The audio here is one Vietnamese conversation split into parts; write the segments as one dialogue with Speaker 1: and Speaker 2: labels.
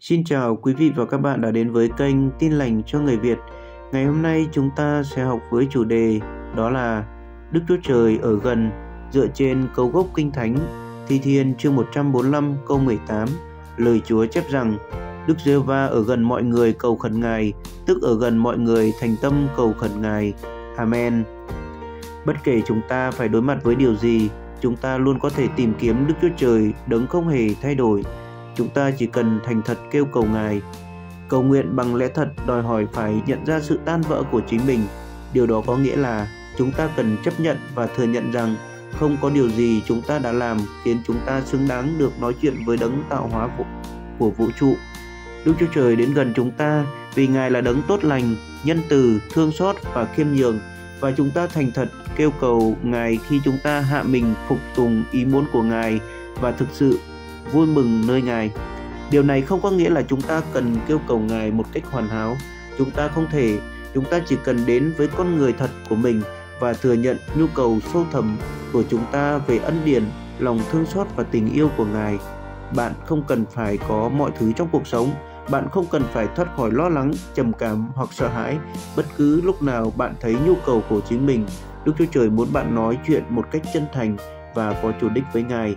Speaker 1: Xin chào quý vị và các bạn đã đến với kênh Tin Lành cho Người Việt. Ngày hôm nay chúng ta sẽ học với chủ đề đó là Đức Chúa Trời ở gần, dựa trên câu gốc Kinh Thánh Thi Thiên chương 145 câu 18. Lời Chúa chép rằng: Đức Giê-hô-va ở gần mọi người cầu khẩn Ngài, tức ở gần mọi người thành tâm cầu khẩn Ngài. Amen. Bất kể chúng ta phải đối mặt với điều gì, chúng ta luôn có thể tìm kiếm Đức Chúa Trời đấng không hề thay đổi. Chúng ta chỉ cần thành thật kêu cầu Ngài. Cầu nguyện bằng lẽ thật đòi hỏi phải nhận ra sự tan vỡ của chính mình. Điều đó có nghĩa là chúng ta cần chấp nhận và thừa nhận rằng không có điều gì chúng ta đã làm khiến chúng ta xứng đáng được nói chuyện với đấng tạo hóa của vũ trụ. Đức Chúa Trời đến gần chúng ta vì Ngài là đấng tốt lành, nhân từ, thương xót và khiêm nhường, và chúng ta thành thật kêu cầu Ngài khi chúng ta hạ mình phục tùng ý muốn của Ngài và thực sự vui mừng nơi Ngài. Điều này không có nghĩa là chúng ta cần kêu cầu Ngài một cách hoàn hảo. Chúng ta chỉ cần đến với con người thật của mình và thừa nhận nhu cầu sâu thẳm của chúng ta về ân điển, lòng thương xót và tình yêu của Ngài. Bạn không cần phải có mọi thứ trong cuộc sống. Bạn không cần phải thoát khỏi lo lắng, trầm cảm hoặc sợ hãi. Bất cứ lúc nào bạn thấy nhu cầu của chính mình, Đức Chúa Trời muốn bạn nói chuyện một cách chân thành và có chủ đích với Ngài.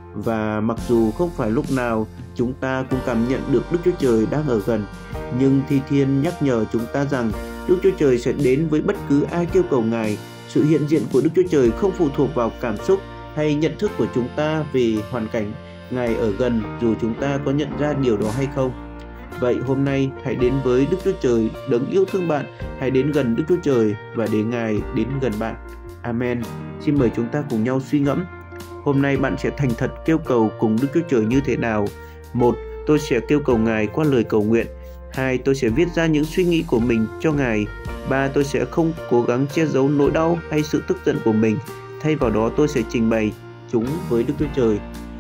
Speaker 1: Và mặc dù không phải lúc nào chúng ta cũng cảm nhận được Đức Chúa Trời đang ở gần, nhưng Thi Thiên nhắc nhở chúng ta rằng Đức Chúa Trời sẽ đến với bất cứ ai kêu cầu Ngài. Sự hiện diện của Đức Chúa Trời không phụ thuộc vào cảm xúc hay nhận thức của chúng ta về hoàn cảnh. Ngài ở gần dù chúng ta có nhận ra điều đó hay không. Vậy hôm nay hãy đến với Đức Chúa Trời đấng yêu thương bạn. Hãy đến gần Đức Chúa Trời và để Ngài đến gần bạn. Amen. Xin mời chúng ta cùng nhau suy ngẫm. Hôm nay bạn sẽ thành thật kêu cầu cùng Đức Chúa Trời như thế nào? 1. Tôi sẽ kêu cầu Ngài qua lời cầu nguyện. 2. Tôi sẽ viết ra những suy nghĩ của mình cho Ngài. 3. Tôi sẽ không cố gắng che giấu nỗi đau hay sự tức giận của mình. Thay vào đó tôi sẽ trình bày chúng với Đức Chúa Trời.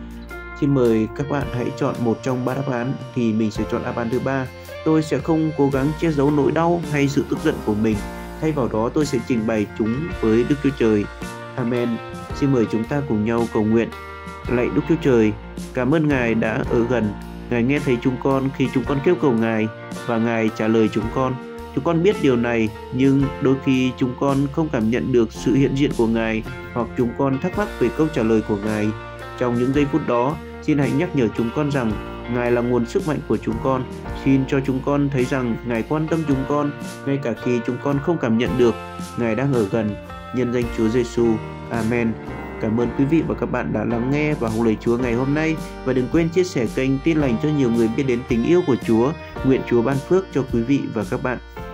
Speaker 1: Xin mời các bạn hãy chọn một trong 3 đáp án, thì mình sẽ chọn đáp án thứ 3. Tôi sẽ không cố gắng che giấu nỗi đau hay sự tức giận của mình. Thay vào đó tôi sẽ trình bày chúng với Đức Chúa Trời. Amen. Xin mời chúng ta cùng nhau cầu nguyện. Lạy Đức Chúa Trời, cảm ơn Ngài đã ở gần. Ngài nghe thấy chúng con khi chúng con kêu cầu Ngài và Ngài trả lời chúng con. Chúng con biết điều này, nhưng đôi khi chúng con không cảm nhận được sự hiện diện của Ngài, hoặc chúng con thắc mắc về câu trả lời của Ngài. Trong những giây phút đó, xin hãy nhắc nhở chúng con rằng Ngài là nguồn sức mạnh của chúng con. Xin cho chúng con thấy rằng Ngài quan tâm chúng con, ngay cả khi chúng con không cảm nhận được Ngài đang ở gần. Nhân danh Chúa Giêsu. Amen. Cảm ơn quý vị và các bạn đã lắng nghe và học lời Chúa ngày hôm nay. Và đừng quên chia sẻ kênh Tin Lành cho nhiều người biết đến tình yêu của Chúa. Nguyện Chúa ban phước cho quý vị và các bạn.